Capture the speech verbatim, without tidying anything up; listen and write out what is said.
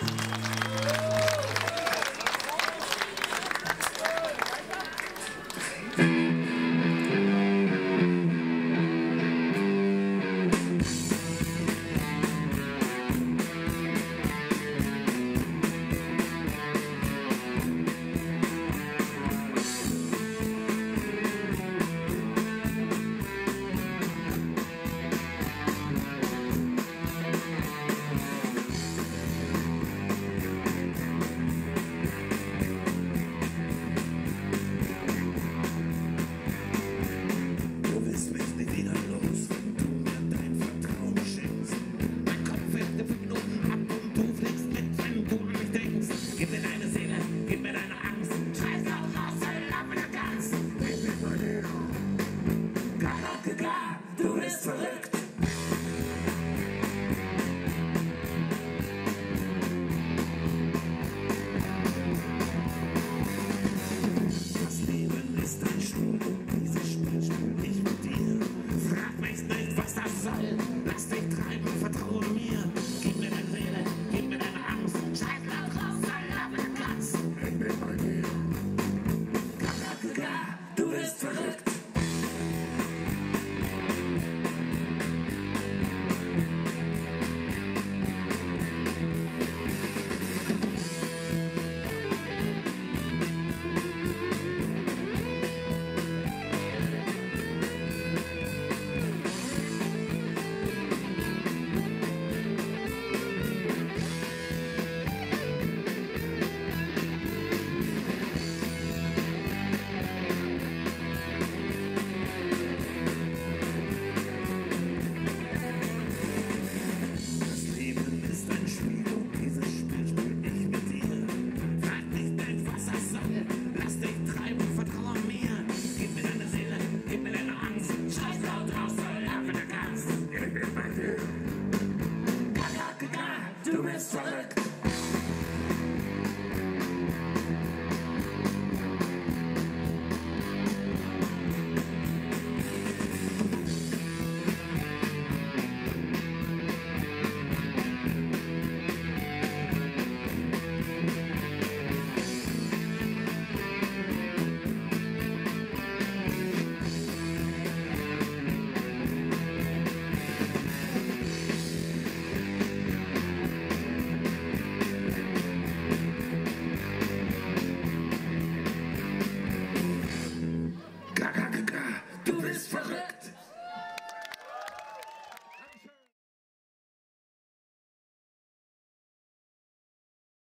Lass dich treiben, vertraue mir. Gib mir deine Seele, gib mir deine Angst. Schreib laut raus, sei laut, wenn du kannst. Ich bin bei dir. Gaga, gaga, du bist verrückt. Du bist verrückt.